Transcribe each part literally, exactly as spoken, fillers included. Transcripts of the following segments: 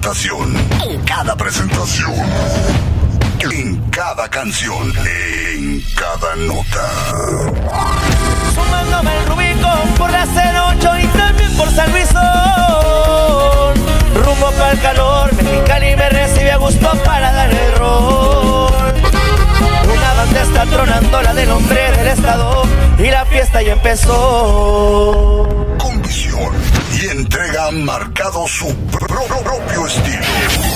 presentación, en cada presentación, en cada canción, en cada nota. Sumándome el Rubicón por la cero ocho y también por San Luisón. Rumbo para el calor, Mexicali me recibe a gusto para dar el rol. Una banda está tronando, la del hombre del estado, y la fiesta ya empezó. Con visión y entrega han marcado su pro propio estilo.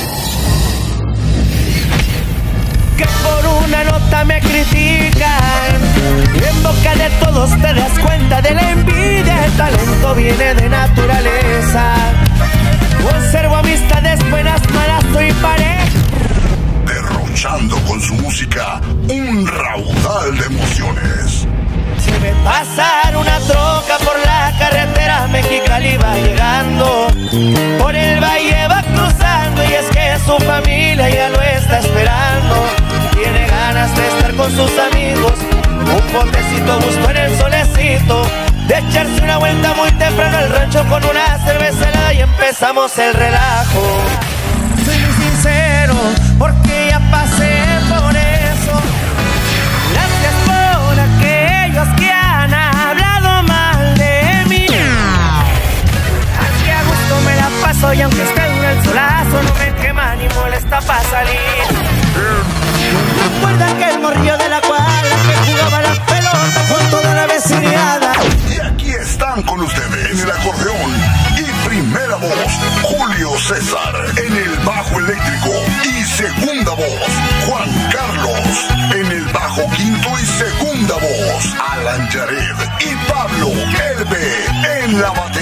Que por una nota me critican, en boca de todos te das cuenta de la envidia. El talento viene de naturaleza. Conservo amistades buenas, malas, soy pareja. Derrochando con su música un raudal de emociones. Si me pasan una troca por la carretera, Mexicali va llegando, por el valle va cruzando, y es que su familia ya lo está esperando. Tiene ganas de estar con sus amigos, un botecito gusto en el solecito, de echarse una vuelta muy temprano al rancho con una cerveza helada y empezamos el relajo. Soy muy sincero porque ya pasé por eso. Gracias por aquellos que han hablado mal de mí. Así a gusto me la paso y aunque esté en el solazo no me quema ni molesta para salir. Recuerda que el morrillo de la cuadra que jugaba la pelota con toda la vecindad. Y aquí están con ustedes en el acordeón y primera voz, Julio César. En el bajo eléctrico y segunda voz, Juan Carlos. En el bajo quinto y segunda voz, Alan Yared. Y Pablo Elbe en la batería.